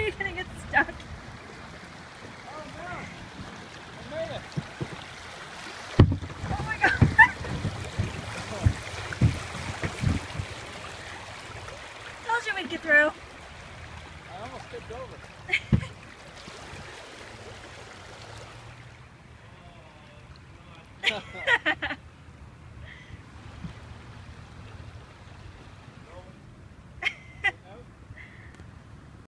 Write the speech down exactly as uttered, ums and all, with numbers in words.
You're gonna get stuck. Oh no! I made it! Oh my god! Told you we'd get through. I almost tipped over. Ha ha ha.